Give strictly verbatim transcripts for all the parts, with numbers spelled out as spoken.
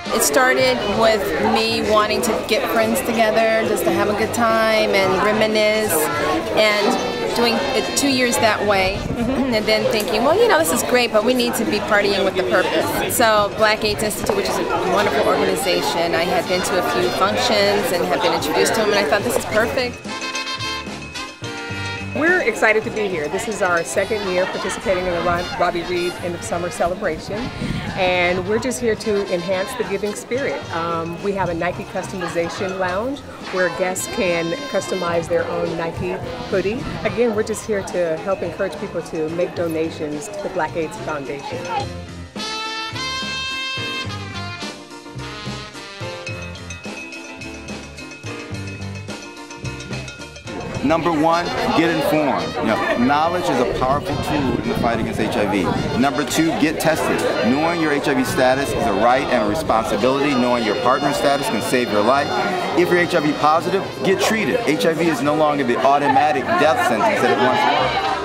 It started with me wanting to get friends together, just to have a good time and reminisce, and doing it two years that way, mm-hmm. and then thinking, well, you know, this is great, but we need to be partying with a purpose. So Black AIDS Institute, which is a wonderful organization, I had been to a few functions and have been introduced to them, and I thought this is perfect. We're excited to be here. This is our second year participating in the Robi Reed End of Summer Celebration, and we're just here to enhance the giving spirit. Um, we have a Nike customization lounge where guests can customize their own Nike hoodie. Again, we're just here to help encourage people to make donations to the Black AIDS Foundation. Number one, get informed. You know, knowledge is a powerful tool in the fight against H I V. Number two, get tested. Knowing your H I V status is a right and a responsibility. Knowing your partner's status can save your life. If you're H I V positive, get treated. H I V is no longer the automatic death sentence that it once was.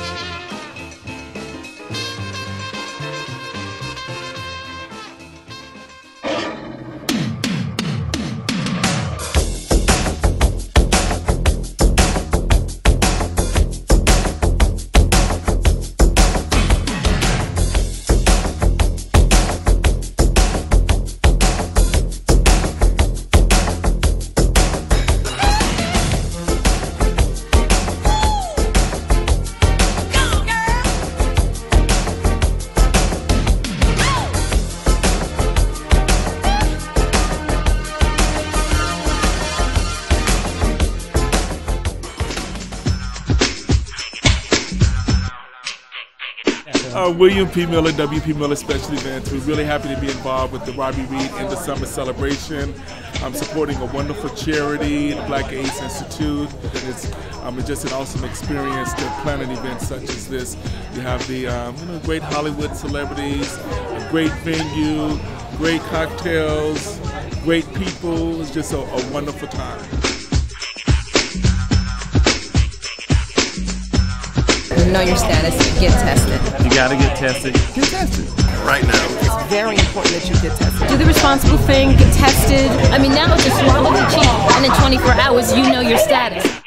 Uh, William P. Miller, W P Miller Special Events. We're really happy to be involved with the Robi Reed End of Summer Celebration. I'm supporting a wonderful charity, the Black AIDS Institute. And it's um, just an awesome experience to plan an event such as this. You have the um, you know, great Hollywood celebrities, a great venue, great cocktails, great people. It's just a, a wonderful time. Know your status, get tested. You gotta get tested. Get tested. Right now. It's very important that you get tested. Do the responsible thing, get tested. I mean, now it's just swallow the cheek, and in twenty-four hours, you know your status.